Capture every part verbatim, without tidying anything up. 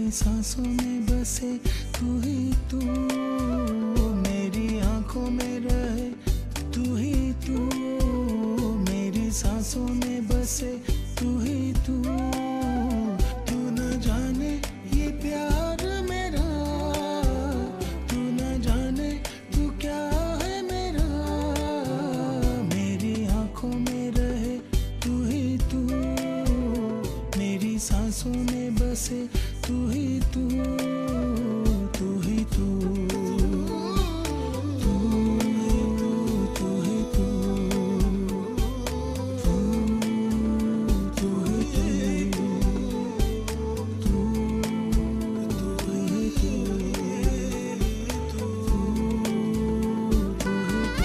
सांसों में बसे तू ही तू, मेरी आंखों में रहे तू ही तू, मेरी सांसों में बसे तू ही तू। तू न जाने ये प्यार मेरा, तू न जाने तू क्या है मेरा, मेरी आंखों में रहे तू ही तू, मेरी सांसों में बसे तू ही तू, तू ही तू, तू ही तू, तू ही तू, तू, तू ही तू, तू, तू ही तू, तू, तू ही तू।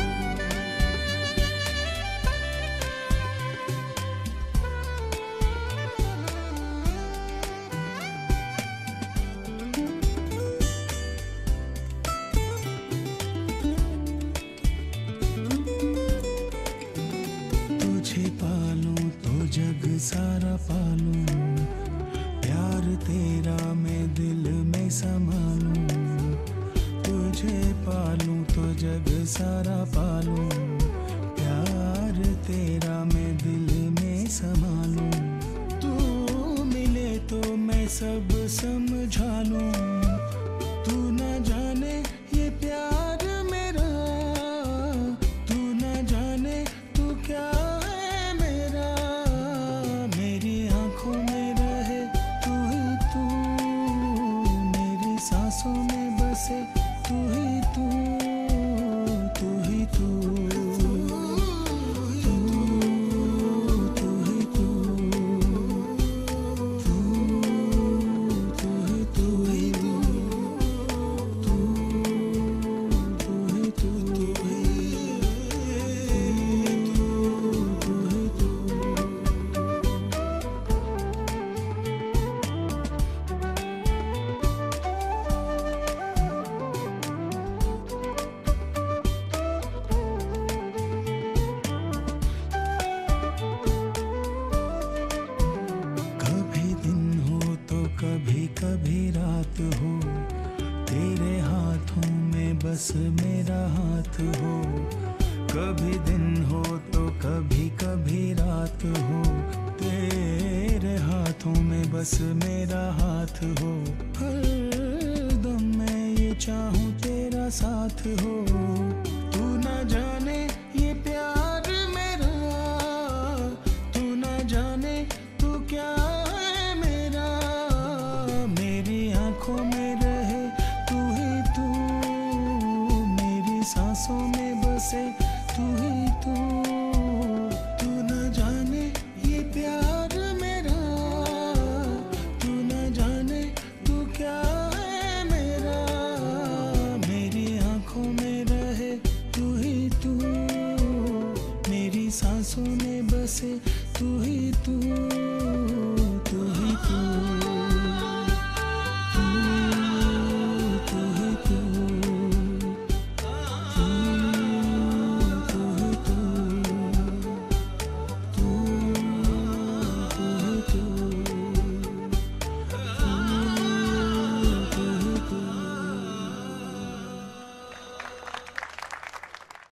तुझे पालूं तो जग सारा पालूं, प्यार तेरा मैं दिल में संभालूं। तुझे पालूं तो जग सारा पालूं, प्यार तेरा मैं दिल में संभालूं। तू मिले तो मैं सब समझा लूं, तू न जाने ये प्यार मेरा, तू न जाने तू क्या है मेरा, मेरी आंखों में रहे तू ही तू, मेरी सांसों में बसे तू ही तू, तू ही तू, तू, तू ही तू, तू, तू ही तू, तू ही तू, तू, तू ही तू, तू ही तू, तू ही तू। कभी दिन हो तो कभी कभी रात हो, तेरे हाथों में बस मेरा हाथ हो। कभी दिन हो तो कभी कभी रात हो, तेरे हाथों में बस मेरा हाथ हो। हर दम मैं ये चाहूँ तेरा साथ हो, तू न जाने